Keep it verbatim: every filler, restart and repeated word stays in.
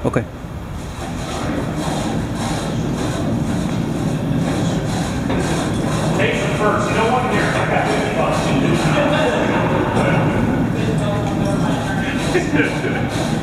Okay. Take them first. You don't want to hear. I got fifty bucks.